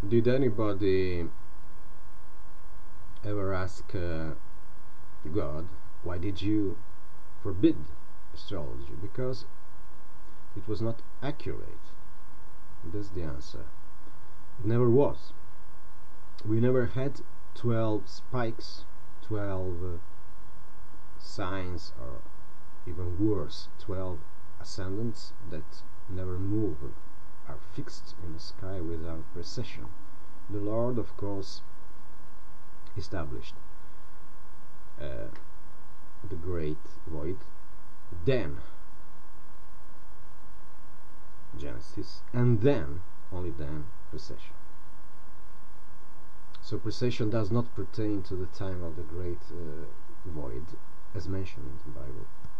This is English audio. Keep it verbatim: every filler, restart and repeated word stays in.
Did anybody ever ask uh, God, why did you forbid astrology? Because it was not accurate. That's the answer. It never was. We never had twelve spikes, twelve uh, signs, or even worse, twelve ascendants that never move, are fixed in the sky without precession. The Lord, of course, established uh, the great void, then Genesis, and then, only then, precession. So precession does not pertain to the time of the great uh, void, as mentioned in the Bible.